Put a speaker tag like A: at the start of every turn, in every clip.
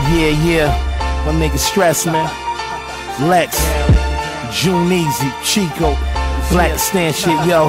A: Yeah, my nigga Stress, man. Lex, June Easy, Chico, Black Stand shit, yo.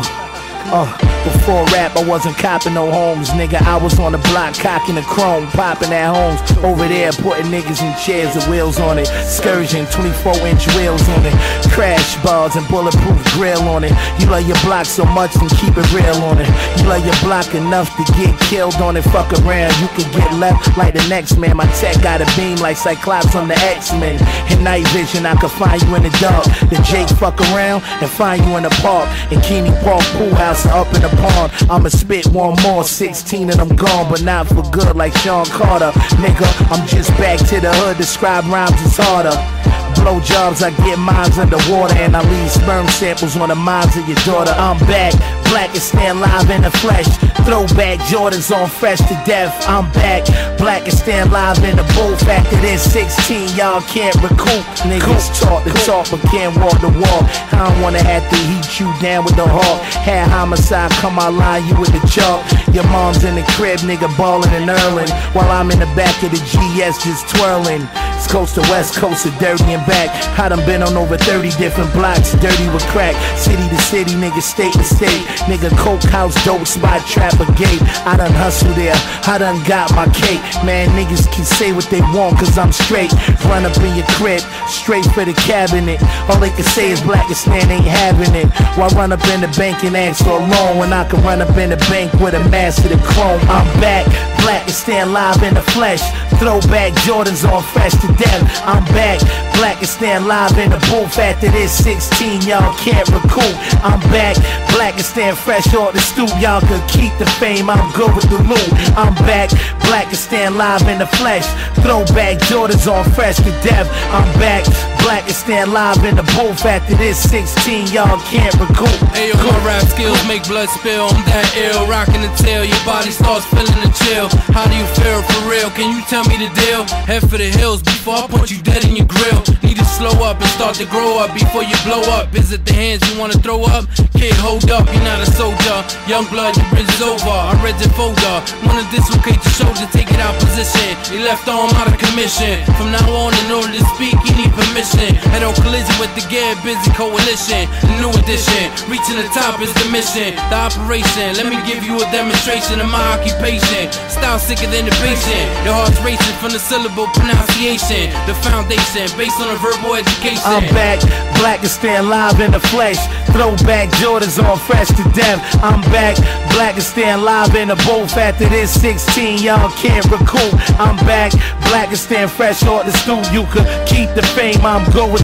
A: Before rap, I wasn't copping no homes, nigga. I was on the block, cocking the chrome, popping at homes. Over there, putting niggas in chairs with wheels on it. Excursion, 24-inch wheels on it. Crash bars and bulletproof grill on it. You love your block so much and keep it real on it. You love your block enough to get killed on it. Fuck around, you can get left like the next man. My tech got a beam like Cyclops on the X-Men. In night vision, I could find you in the dark. Then Jake fuck around and find you in the park. In Keeney Park pool house up in the pond. I'ma spit one more, 16 and I'm gone, but not for good like Sean Carter. Nigga, I'm just back to the hood, describe rhymes is harder. Blow jobs, I get mines underwater, and I leave sperm samples on the minds of your daughter. I'm back, black and stand live in the flesh. Throwback Jordans on fresh to death. I'm back, black and stand live in the bull factor. Then 16, y'all can't recoup. Niggas talk the talk but can't walk the walk. I don't wanna have to heat you down with the hawk. Had homicide come out line you with the chalk. Your mom's in the crib, nigga ballin' and earlin', while I'm in the back of the GS just twirling. It's coast to west coast of dirty and back. I done been on over 30 different blocks, dirty with crack. City to city, nigga, state to state. Nigga, coke house, dope spot, trapper gate. I done hustle there, I done got my cake. Man, niggas can say what they want cause I'm straight. Run up in your crib, straight for the cabinet. All they can say is Black and Stan ain't having it. Why run up in the bank and ask for a loan when I can run up in the bank with a mask of the chrome? I'm back, Black and Stan live in the flesh. Throwback Jordans on fresh to death. I'm back, Black and Stan live in the booth. After this 16, y'all can't recoup. I'm back, Black and Stan fresh off the stoop. Y'all could keep the fame, I'm good with the loot. I'm back, Black and Stan live in the flesh. Throwback Jordans on fresh to death. I'm back, Black and Stan live in the booth. After this 16, y'all can't recoup.
B: Ayo, my rap skills make blood spill. I'm that ill, rocking the tail. Your body starts feeling the chill. How do you feel for real? Can you tell me the deal? Head for the hills before I put you dead in your grill. Need to slow up and start to grow up before you blow up. Is it the hands you wanna throw up? Kid, hold up, you're not a soldier. Young blood, your bridge is over. I read your folder. Wanna dislocate your shoulder, take it out position. Your left arm out of commission. From now on, in order to speak, you need permission. Head on collision with the Get Busy Coalition. The new edition, reaching the top is the mission. The operation, let me give you a demonstration of my occupation. Style sicker than the patient. Your heart's racing from the syllable pronunciation. The foundation, based on a verbal education.
A: I'm back, Black and Stan live in the flesh. Throwback Jordans on fresh to death. I'm back, Black and Stan live in the booth. After this 16, y'all can't recoup. I'm back, Black and Stan fresh off the stoop. You could keep the fame, I'm good with